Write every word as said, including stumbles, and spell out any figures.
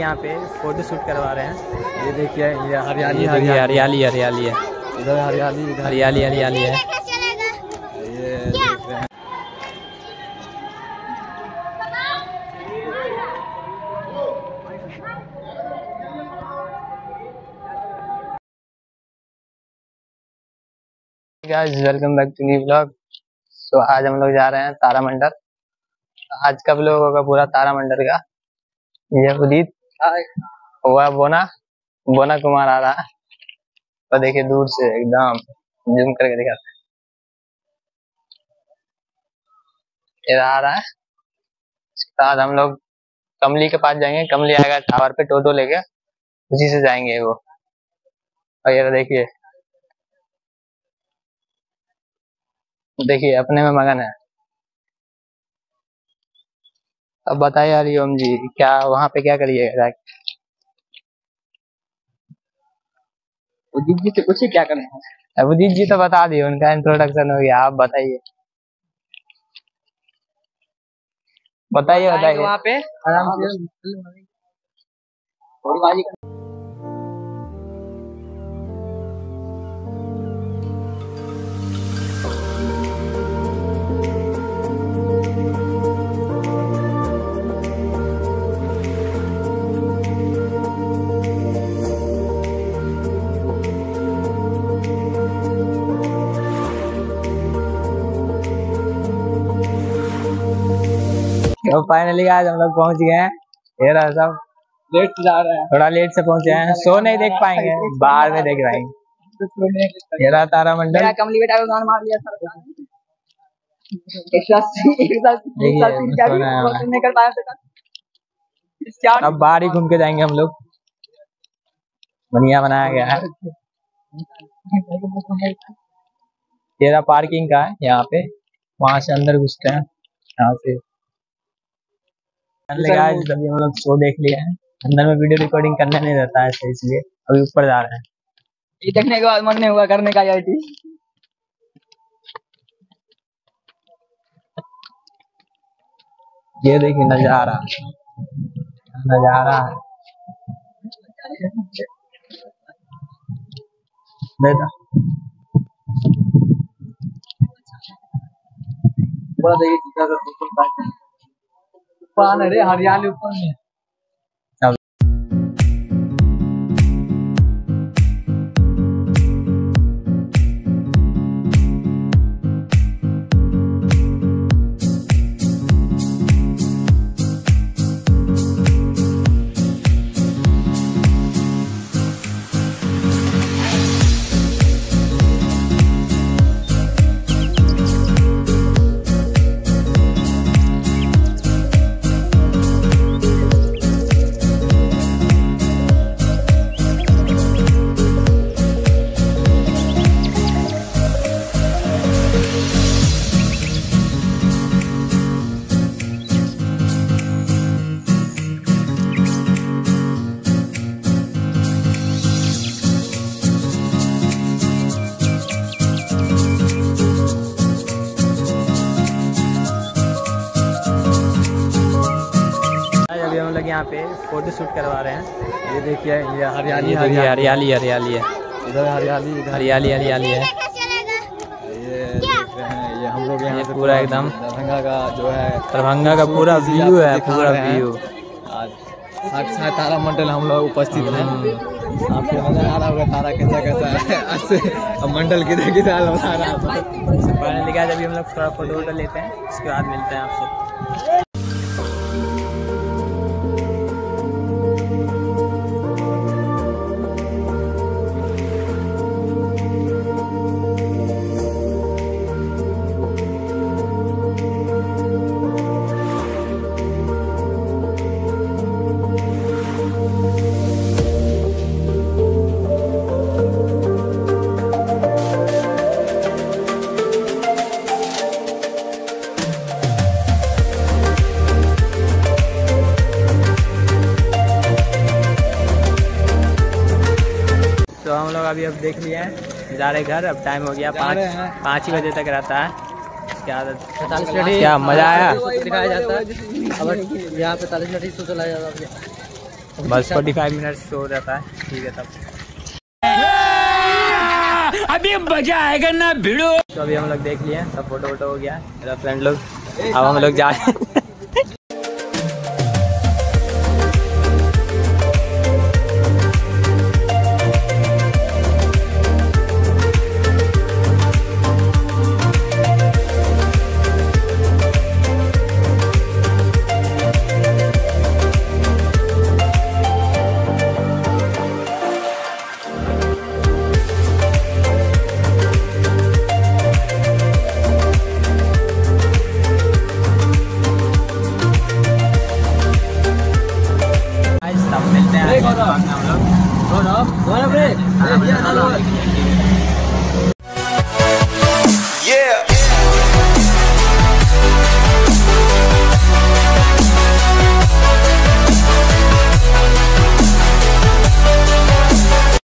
यहाँ पे photo shoot करवा रहे हैं। ये देखिए ये हरियाली हरियाली हरियाली है, इधर हरियाली इधर हरियाली हरियाली है। ये देख रहे हैं। Guys welcome back to new blog. तो आज हम लोग जा रहे हैं तारामंडल। आज का ब्लॉग होगा पूरा तारामंडल का। ये उदित हुआ बोना बोना कुमार आ रहा है, तो देखिए दूर से एकदम जूम करके दिखाते हैं। ये आ रहा है। इसके बाद हम लोग कमली के पास जाएंगे। कमली आएगा टावर पे टोटो लेके, उसी से जाएंगे वो। और ये देखिए देखिए अपने में मगन है। अब बताइए हरिओम जी, क्या वहाँ पे क्या करिएगा? उदित जी से पूछिए क्या करना है। अब उदित जी तो बता दिए, उनका इंट्रोडक्शन हो गया। आप बताइए बताइए बताइए। वहाँ पे आराम से थोड़ी बाजी तो फाइनली आज हम लोग पहुंच गए हैं। ये रहा सब लेट जा रहे हैं, थोड़ा लेट से पहुंचे हैं। शो नहीं देख पाएंगे, बाहर में देख पाएंगे। ये रहा तारामंडल। कमली बेटा को गान मार लिया सर। एक साथ एक साथ नहीं कर पाया। अब बाहर ही घूम के जाएंगे हम लोग। बढ़िया बनाया गया है। ये रहा पार्किंग का है यहाँ पे, वहां से अंदर घुसते हैं यहाँ से। अभी हम लोग शो देख लिया है। अंदर में वीडियो रिकॉर्डिंग करने नहीं रहता है, इसलिए अभी ऊपर जा रहे हैं। ये देखने के बाद मन नहीं हुआ करने का। आई थी ये देखिए नजारा नजारा है। रे हरियाली ऊपर में। यहाँ पे फोटो शूट करवा रहे हैं। ये देखिए ये हरियाली हरियाली हरियाली है, इधर हरियाली इधर हरियाली हरियाली है। ये देख रहे हैं, ये हम लोग यहाँ से पूरा एकदम दरभंगा का जो है दरभंगा का पूरा व्यू है, पूरा व्यू। आज साक्षात तारामंडल हम लोग उपस्थित हैं। आपको नजर आ रहा होगा तारा कैसा कैसा है। आज से अब मंडल किधर किधर बता रहा है। फाइनली गाइस अभी हम लोग थोड़ा फोटो वोटो लेते हैं, उसके बाद मिलते हैं आपसे। तो हम लोग अभी अब देख लिए हैं, जा रहे घर। अब टाइम हो गया पाँच पाँच ही बजे तक रहता है। क्या क्या मजा आया? दिखाया जाता है यहाँ पे पैंतालीस मिनट ही चला जाता है। बस फोर्टी फाइव मिनट्स हो जाता है, ठीक है तब अभी मजा आएगा ना भिड़ो। तो अभी हम लोग देख लिए सब, फोटो वोटो हो गया मेरा फ्रेंड लोग। अब हम लोग जा रहे हैं हम लोग।